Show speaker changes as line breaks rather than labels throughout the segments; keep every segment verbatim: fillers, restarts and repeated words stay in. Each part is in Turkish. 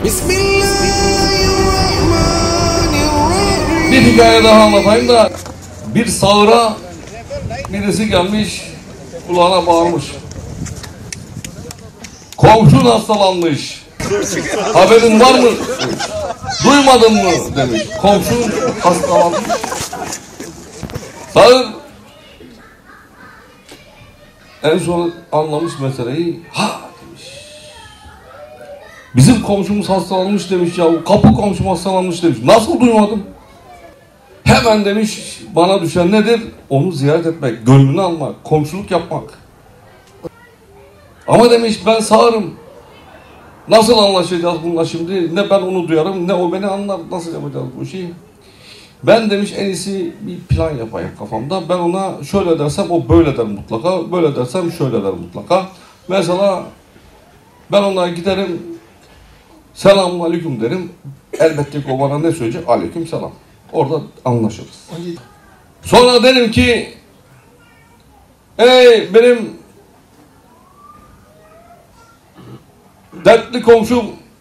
Bismillahirrahmanirrahim. Bir hikaye daha anlatayım da, bir sağıra birisi gelmiş, kulağına bağırmış. Komşun hastalanmış. Haberin var mı? Duymadın mı? Demiş. Komşun hastalanmış. Sağır en son anlamış meseleyi. Ha demiş. Bizim komşumuz hastalanmış demiş ya. Kapı komşum hastalanmış demiş. Nasıl duymadım? Hemen demiş bana düşen nedir? Onu ziyaret etmek, gönlünü almak, komşuluk yapmak. Ama demiş ben sağırım. Nasıl anlaşacağız bununla şimdi? Ne ben onu duyarım, ne o beni anlar. Nasıl yapacağız bu şeyi? Ben demiş en iyisi bir plan yapayım kafamda. Ben ona şöyle dersem o böyle der mutlaka. Böyle dersem şöyle der mutlaka. Mesela ben ona giderim. Selamun aleyküm derim. Elbette ki o bana ne söyleyecek? Aleyküm selam. Orada anlaşırız. Sonra derim ki ey benim dertli komşum,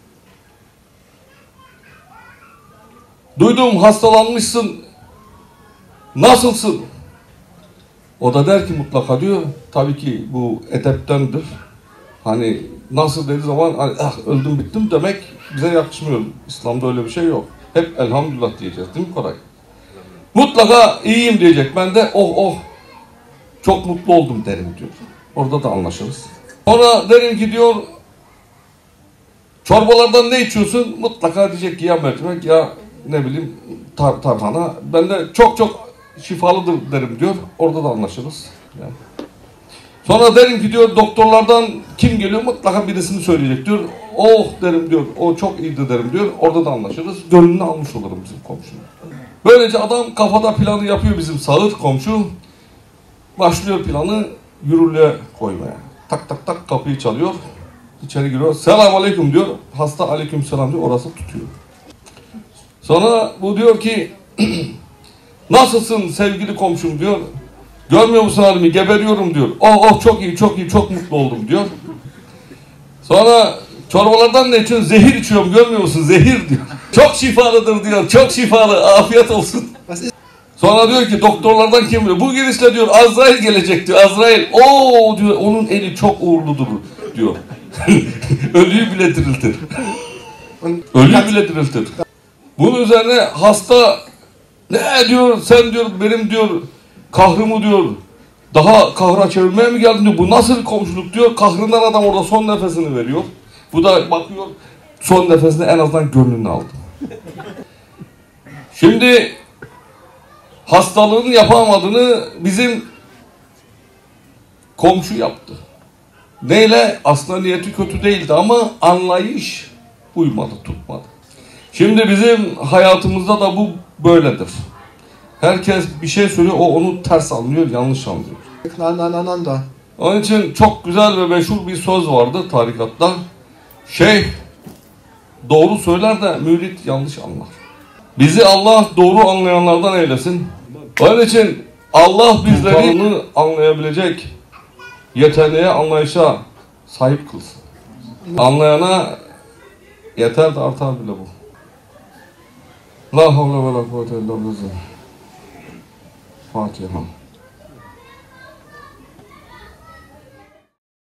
duydum hastalanmışsın, nasılsın? O da der ki mutlaka diyor, tabii ki bu edeptendir. Hani nasıl dediği zaman hani, ah, öldüm bittim demek bize yakışmıyor. İslam'da öyle bir şey yok. Hep elhamdülillah diyeceğiz değil mi Koray? Mutlaka iyiyim diyecek. Ben de oh oh çok mutlu oldum derim diyor. Orada da anlaşırız. Sonra derim ki diyor çorbalardan ne içiyorsun? Mutlaka diyecek ki ya mercimek ya ne bileyim tar tarhana. Ben de çok çok şifalıdır derim diyor. Orada da anlaşırız. Yani. Sonra derim ki diyor doktorlardan kim geliyor? Mutlaka birisini söyleyecek diyor. Oh derim diyor. O çok iyiydi derim diyor. Orada da anlaşırız. Gönlünü almış olurum bizim komşunun. Böylece adam kafada planı yapıyor bizim sağır komşu. Başlıyor planı yürürlüğe koymaya. Tak tak tak kapıyı çalıyor. İçeri giriyor. Selamun aleyküm diyor. Hasta aleyküm selam diyor. Orası tutuyor. Sonra bu diyor ki nasılsın sevgili komşum diyor. Görmüyor musun halimi? Geberiyorum diyor. Oh oh çok iyi çok iyi çok mutlu oldum diyor. Sonra çorbalardan ne içiyorsun? Zehir içiyorum görmüyor musun? Zehir diyor. Çok şifalıdır diyor. Çok şifalı. Afiyet olsun. Sonra diyor ki doktorlardan kim biliyor? Bu girişle diyor Azrail gelecek diyor. Azrail. Oo diyor onun eli çok uğurludur diyor. Ölüyü bile diriltir. Ölüyü bile diriltir. Bunun üzerine hasta ne diyor sen diyor benim diyor kahrımı diyor daha kahra çevirmeye mi geldin diyor. Bu nasıl bir komşuluk diyor. Kahrından adam orada son nefesini veriyor. Bu da bakıyor son nefesini en azından gönlünü aldı. Şimdi hastalığın yapamadığını bizim komşu yaptı. Neyle? Aslında niyeti kötü değildi ama anlayış uymadı, tutmadı. Şimdi bizim hayatımızda da bu böyledir. Herkes bir şey söylüyor, o onu ters anlıyor, yanlış anlıyor. Onun için çok güzel ve meşhur bir söz vardı tarikatta. Şeyh doğru söyler de mürit yanlış anlar. Bizi Allah doğru anlayanlardan eylesin. Onun için Allah bizleri anlayabilecek yeteneğe, anlayışa sahip kılsın. Anlayana yeter de artar bile bu. La havle ve la kuvvete illa billah. Fatiha.